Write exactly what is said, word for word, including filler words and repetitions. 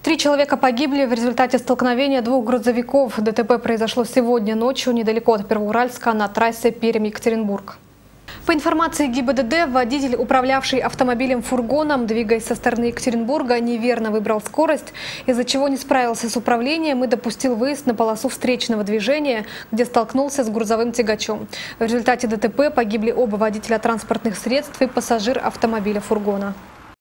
Три человека погибли в результате столкновения двух грузовиков. ДТП произошло сегодня ночью недалеко от Первоуральска на трассе Пермь-Екатеринбург. По информации ГИБДД, водитель, управлявший автомобилем-фургоном, двигаясь со стороны Екатеринбурга, неверно выбрал скорость, из-за чего не справился с управлением и допустил выезд на полосу встречного движения, где столкнулся с грузовым тягачом. В результате ДТП погибли оба водителя транспортных средств и пассажир автомобиля-фургона.